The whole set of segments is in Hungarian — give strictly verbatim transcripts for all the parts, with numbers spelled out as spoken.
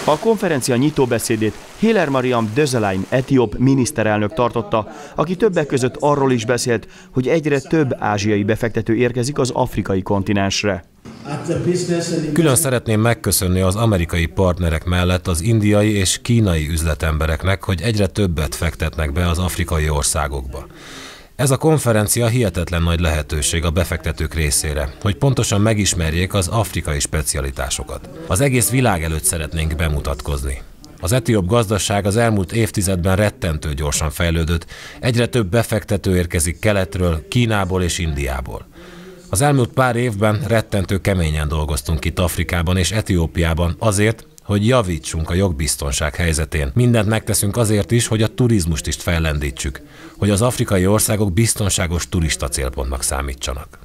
A konferencia nyitóbeszédét Hailemariam Desalegn etióp miniszterelnök tartotta, aki többek között arról is beszélt, hogy egyre több ázsiai befektető érkezik az afrikai kontinensre. Külön szeretném megköszönni az amerikai partnerek mellett az indiai és kínai üzletembereknek, hogy egyre többet fektetnek be az afrikai országokba. Ez a konferencia hihetetlen nagy lehetőség a befektetők részére, hogy pontosan megismerjék az afrikai specialitásokat. Az egész világ előtt szeretnénk bemutatkozni. Az etióp gazdaság az elmúlt évtizedben rettentő gyorsan fejlődött, egyre több befektető érkezik keletről, Kínából és Indiából. Az elmúlt pár évben rettentő keményen dolgoztunk itt Afrikában és Etiópiában azért, hogy javítsunk a jogbiztonság helyzetén. Mindent megteszünk azért is, hogy a turizmust is fellendítsük, hogy az afrikai országok biztonságos turista célpontnak számítsanak.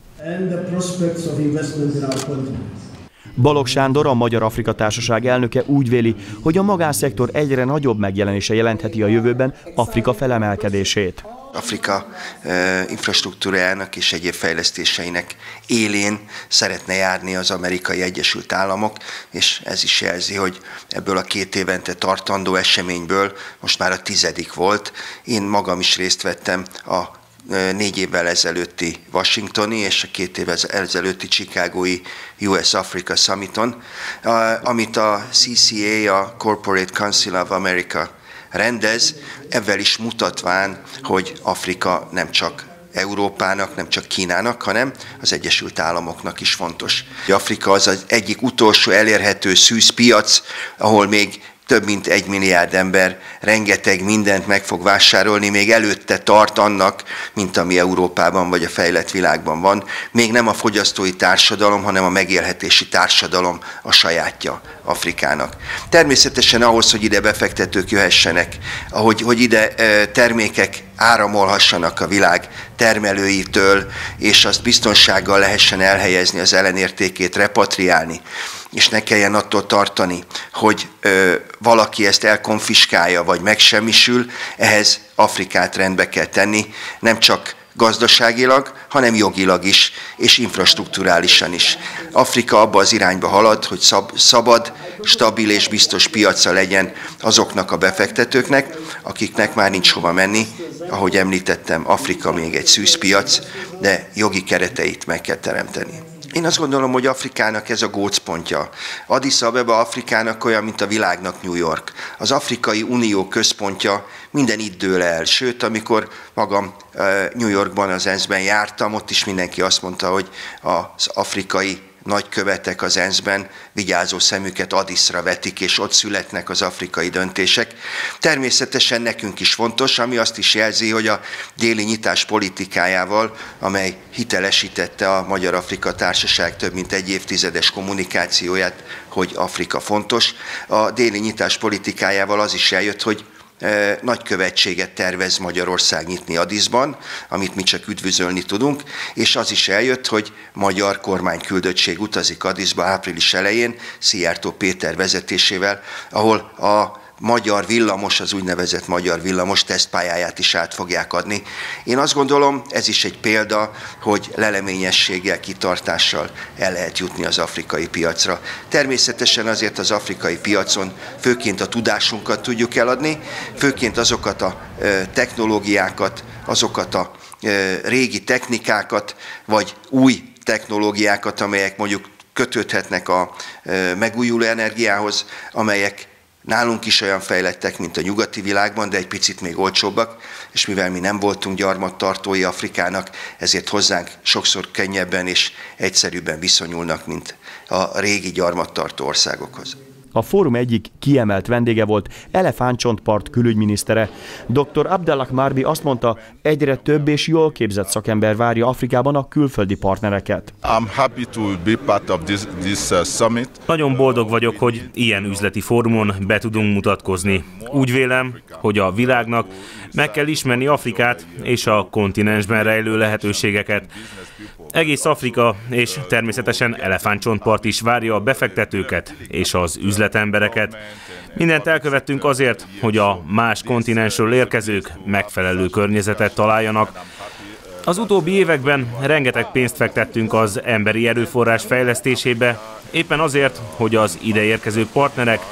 Balogh Sándor, a Magyar-Afrika Társaság elnöke úgy véli, hogy a magánszektor egyre nagyobb megjelenése jelentheti a jövőben Afrika felemelkedését. Afrika e, infrastruktúrájának és egyéb fejlesztéseinek élén szeretne járni az Amerikai Egyesült Államok, és ez is jelzi, hogy ebből a két évente tartandó eseményből most már a tizedik volt. Én magam is részt vettem a négy évvel ezelőtti washingtoni és a két évvel ezelőtti chicagói U S Africa Summiton, amit a C C A, a Corporate Council of America rendez, ezzel is mutatván, hogy Afrika nem csak Európának, nem csak Kínának, hanem az Egyesült Államoknak is fontos. Afrika az az egyik utolsó elérhető szűzpiac, ahol még több mint egy milliárd ember rengeteg mindent meg fog vásárolni, még előtte tart annak, mint ami Európában vagy a fejlett világban van. Még nem a fogyasztói társadalom, hanem a megélhetési társadalom a sajátja Afrikának. Természetesen ahhoz, hogy ide befektetők jöhessenek, ahogy, hogy ide termékek áramolhassanak a világ termelőitől, és azt biztonsággal lehessen elhelyezni, az ellenértékét repatriálni, és ne kelljen attól tartani, hogy ö, valaki ezt elkonfiskálja, vagy megsemmisül, ehhez Afrikát rendbe kell tenni, nem csak gazdaságilag, hanem jogilag is, és infrastrukturálisan is. Afrika abba az irányba halad, hogy szab, szabad, stabil és biztos piaca legyen azoknak a befektetőknek, akiknek már nincs hova menni. Ahogy említettem, Afrika még egy szűzpiac, de jogi kereteit meg kell teremteni. Én azt gondolom, hogy Afrikának ez a gócpontja. Addis Abeba Afrikának olyan, mint a világnak New York. Az Afrikai Unió központja minden itt dől el. Sőt, amikor magam New Yorkban, az ENSZ-ben jártam, ott is mindenki azt mondta, hogy az afrikai nagykövetek az ENSZ-ben vigyázó szemüket Addisra vetik, és ott születnek az afrikai döntések. Természetesen nekünk is fontos, ami azt is jelzi, hogy a déli nyitás politikájával, amely hitelesítette a Magyar-Afrika Társaság több mint egy évtizedes kommunikációját, hogy Afrika fontos, a déli nyitás politikájával az is eljött, hogy nagykövetséget tervez Magyarország nyitni Addisban, amit mi csak üdvözölni tudunk, és az is eljött, hogy magyar kormányküldöttség utazik Addisba április elején, Szijjártó Péter vezetésével, ahol a magyar villamos, az úgynevezett magyar villamos tesztpályáját is át fogják adni. Én azt gondolom, ez is egy példa, hogy leleményességgel, kitartással el lehet jutni az afrikai piacra. Természetesen azért az afrikai piacon főként a tudásunkat tudjuk eladni, főként azokat a technológiákat, azokat a régi technikákat, vagy új technológiákat, amelyek mondjuk kötődhetnek a megújuló energiához, amelyek nálunk is olyan fejlettek, mint a nyugati világban, de egy picit még olcsóbbak, és mivel mi nem voltunk gyarmattartói Afrikának, ezért hozzánk sokszor könnyebben és egyszerűbben viszonyulnak, mint a régi gyarmattartó országokhoz. A fórum egyik kiemelt vendége volt Elefántcsontpart külügyminisztere. doktor Abdellah Marbi azt mondta, egyre több és jól képzett szakember várja Afrikában a külföldi partnereket. I'm happy to be part of this, this uh, summit. Nagyon boldog vagyok, hogy ilyen üzleti fórumon be tudunk mutatkozni. Úgy vélem, hogy a világnak meg kell ismerni Afrikát és a kontinensben rejlő lehetőségeket. Egész Afrika és természetesen Elefántcsontpart is várja a befektetőket és az üzletembereket. Mindent elkövettünk azért, hogy a más kontinensről érkezők megfelelő környezetet találjanak. Az utóbbi években rengeteg pénzt fektettünk az emberi erőforrás fejlesztésébe, éppen azért, hogy az ide érkező partnerek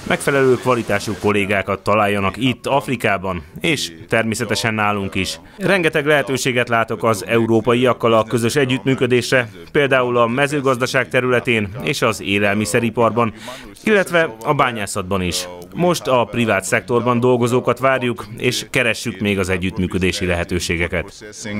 megfelelő kvalitású kollégákat találjanak itt, Afrikában, és természetesen nálunk is. Rengeteg lehetőséget látok az európaiakkal a közös együttműködésre, például a mezőgazdaság területén és az élelmiszeriparban, illetve a bányászatban is. Most a privát szektorban dolgozókat várjuk, és keressük még az együttműködési lehetőségeket.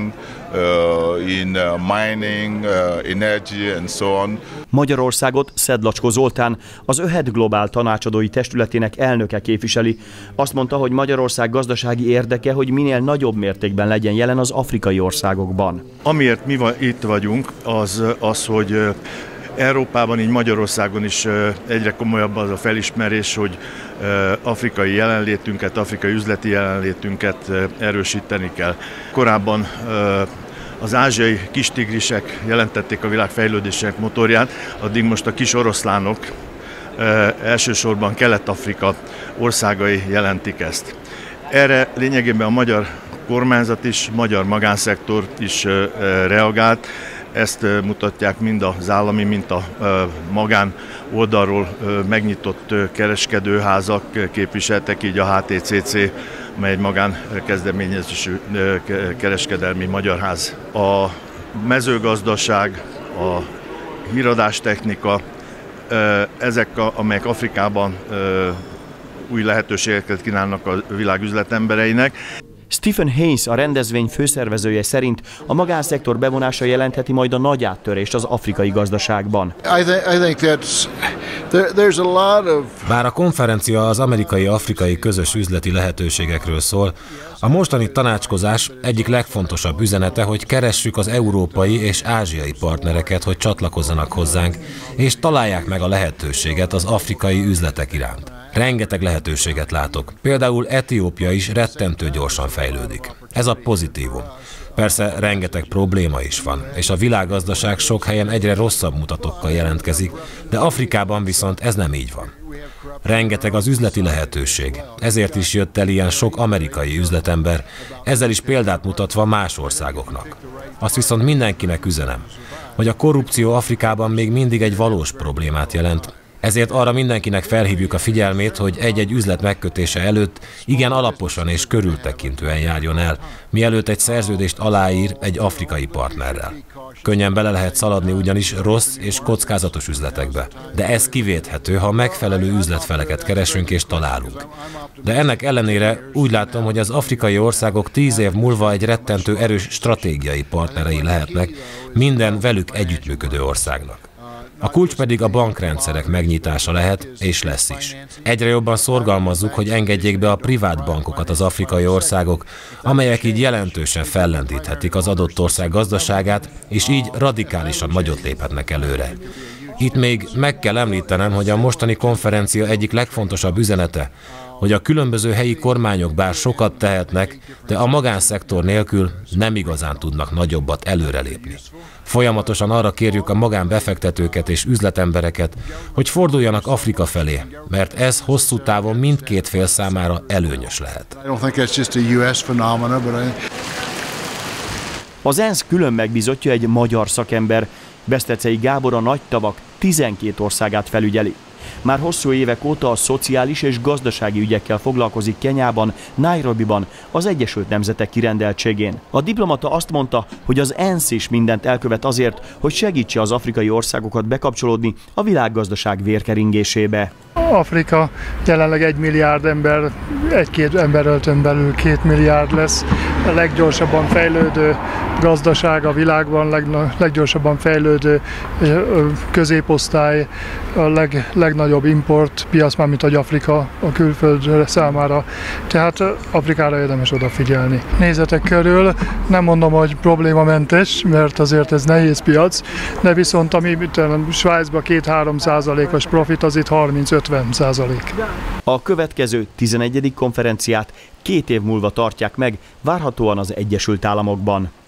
Magyarországot Szedlacskó Zoltán, az ÖHED Globál tanácsadói testületének elnöke képviseli. Azt mondta, hogy Magyarország gazdasági érdeke, hogy minél nagyobb mértékben legyen jelen az afrikai országokban. Amiért mi itt vagyunk, az az, hogy Európában, így Magyarországon is egyre komolyabb az a felismerés, hogy afrikai jelenlétünket, afrikai üzleti jelenlétünket erősíteni kell. Korábban az ázsiai kistigrisek jelentették a világ fejlődésének motorját, addig most a kis oroszlánok, elsősorban Kelet-Afrika országai jelentik ezt. Erre lényegében a magyar kormányzat is, magyar magánszektor is reagált. Ezt mutatják mind az állami, mind a magán oldalról megnyitott kereskedőházak képviseltek, így a há té cé cé, mely egy magánkezdeményezésű kereskedelmi magyar ház. A mezőgazdaság, a híradástechnika, ezek, amelyek Afrikában új lehetőségeket kínálnak a világ üzletembereinek. Stephen Haynes, a rendezvény főszervezője szerint a magánszektor bevonása jelentheti majd a nagy áttörést az afrikai gazdaságban. Bár a konferencia az amerikai-afrikai közös üzleti lehetőségekről szól, a mostani tanácskozás egyik legfontosabb üzenete, hogy keressük az európai és ázsiai partnereket, hogy csatlakozzanak hozzánk, és találják meg a lehetőséget az afrikai üzletek iránt. Rengeteg lehetőséget látok. Például Etiópia is rettentő gyorsan fejlődik. Ez a pozitívum. Persze rengeteg probléma is van, és a világgazdaság sok helyen egyre rosszabb mutatókkal jelentkezik, de Afrikában viszont ez nem így van. Rengeteg az üzleti lehetőség, ezért is jött el ilyen sok amerikai üzletember, ezzel is példát mutatva más országoknak. Azt viszont mindenkinek üzenem, hogy a korrupció Afrikában még mindig egy valós problémát jelent, ezért arra mindenkinek felhívjuk a figyelmét, hogy egy-egy üzlet megkötése előtt igen alaposan és körültekintően járjon el, mielőtt egy szerződést aláír egy afrikai partnerrel. Könnyen bele lehet szaladni ugyanis rossz és kockázatos üzletekbe, de ez kivéthető, ha megfelelő üzletfeleket keresünk és találunk. De ennek ellenére úgy látom, hogy az afrikai országok tíz év múlva egy rettentő erős stratégiai partnerei lehetnek minden velük együttműködő országnak. A kulcs pedig a bankrendszerek megnyitása lehet, és lesz is. Egyre jobban szorgalmazzuk, hogy engedjék be a privát bankokat az afrikai országok, amelyek így jelentősen fellendíthetik az adott ország gazdaságát, és így radikálisan nagyot léphetnek előre. Itt még meg kell említenem, hogy a mostani konferencia egyik legfontosabb üzenete, hogy a különböző helyi kormányok bár sokat tehetnek, de a magánszektor nélkül nem igazán tudnak nagyobbat előrelépni. Folyamatosan arra kérjük a magánbefektetőket és üzletembereket, hogy forduljanak Afrika felé, mert ez hosszú távon mindkét fél számára előnyös lehet. Az ENSZ külön megbízottja egy magyar szakember, Beszterczei Gábor a nagy tavak tizenkét országát felügyeli. Már hosszú évek óta a szociális és gazdasági ügyekkel foglalkozik Kenyában, Nairobiban, az Egyesült Nemzetek kirendeltségén. A diplomata azt mondta, hogy az ENSZ is mindent elkövet azért, hogy segítse az afrikai országokat bekapcsolódni a világgazdaság vérkeringésébe. Afrika jelenleg egy milliárd ember, egy-két emberöltön belül két milliárd lesz. A leggyorsabban fejlődő gazdaság a világban, leg, leggyorsabban fejlődő középosztály, a leg, legnagyobb importpiac, mármint hogy Afrika a külföld számára. Tehát Afrikára érdemes odafigyelni. Nézzetek körül, nem mondom, hogy problémamentes, mert azért ez nehéz piac, de viszont ami Svájcban két-három százalékos profit, az itt harminc-ötven százalék. A következő tizenegyedik konferenciát két év múlva tartják meg, várhatóan az Egyesült Államokban.